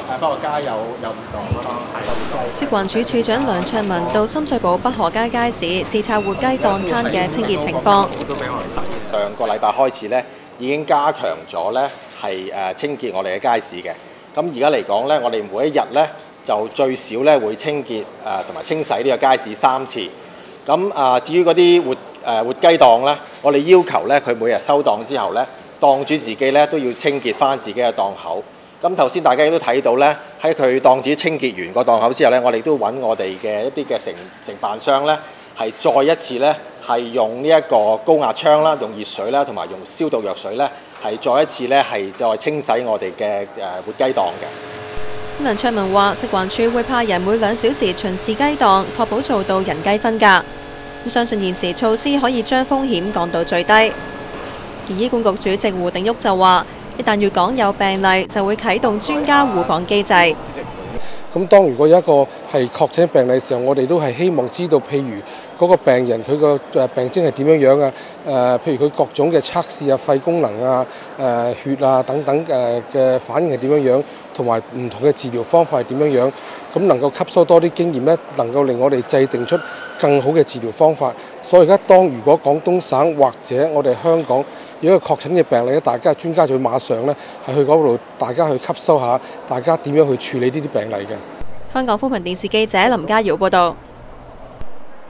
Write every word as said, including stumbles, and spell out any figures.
誒北河街有有唔同咯，係有唔同。 食環署署長梁卓文到深水埗北河街街市視察活雞檔攤嘅清潔情況。 上個禮拜開始咧，已經加強咗咧係誒清潔我哋嘅街市嘅。咁而家嚟講咧，我哋每一日咧就最少咧會清潔誒同埋清洗呢個街市三次。咁啊，至於嗰啲活誒活雞檔咧，我哋要求咧佢每日收檔之後咧，檔主自己咧都要清潔翻自己嘅檔口。咁頭先大家亦都睇到咧，喺佢檔主清潔完個檔口之後咧，我哋都揾我哋嘅一啲嘅承承辦商咧，係再一次咧係用呢一個高壓槍啦，用熱水啦，同埋用消毒藥水咧，係再一次咧係再清洗我哋嘅誒活雞檔嘅。 梁卓文話：食環署會派人每兩小時巡視雞檔，確保做到人雞分隔。咁相信現時措施可以將風險降到最低。而醫管局主席胡定旭就話：一旦粵港有病例，就會啟動專家互訪機制。 咁當如果有一個係確診病例嘅時候，我哋都係希望知道，譬如嗰個病人佢個誒病徵係點樣樣啊？誒，譬如佢各種嘅測試啊、肺功能啊、誒血啊等等誒嘅反應係點樣樣，同埋唔同嘅治療方法係點樣樣，咁能夠吸收多啲經驗咧，能夠令我哋制定出更好嘅治療方法。所以而家當如果廣東省或者我哋香港有一個確診嘅病例咧，大家專家就會馬上咧係去嗰度，大家去吸收下，大家點樣去處理呢啲病例嘅。 香港寬頻電視記者林家瑤報道。